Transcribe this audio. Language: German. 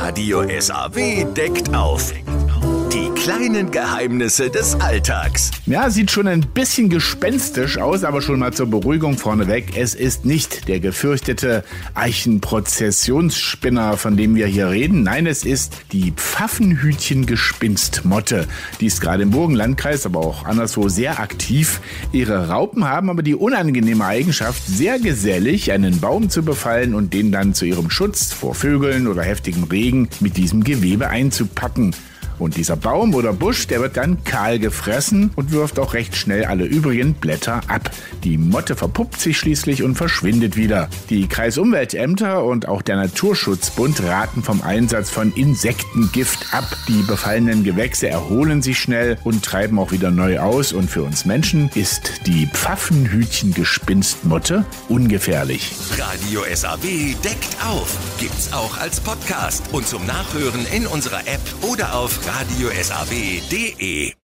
Radio SAW deckt auf. Die kleinen Geheimnisse des Alltags. Ja, sieht schon ein bisschen gespenstisch aus, aber schon mal zur Beruhigung vorneweg. Es ist nicht der gefürchtete Eichenprozessionsspinner, von dem wir hier reden. Nein, es ist die Pfaffenhütchen-Gespinstmotte. Die ist gerade im Burgenlandkreis, aber auch anderswo sehr aktiv. Ihre Raupen haben aber die unangenehme Eigenschaft, sehr gesellig einen Baum zu befallen und den dann zu ihrem Schutz vor Vögeln oder heftigem Regen mit diesem Gewebe einzupacken. Und dieser Baum oder Busch, der wird dann kahl gefressen und wirft auch recht schnell alle übrigen Blätter ab. Die Motte verpuppt sich schließlich und verschwindet wieder. Die Kreisumweltämter und auch der Naturschutzbund raten vom Einsatz von Insektengift ab. Die befallenen Gewächse erholen sich schnell und treiben auch wieder neu aus. Und für uns Menschen ist die Pfaffenhütchen-Gespinstmotte ungefährlich. Radio SAW deckt auf. Gibt's auch als Podcast und zum Nachhören in unserer App oder auf radiosaw.de.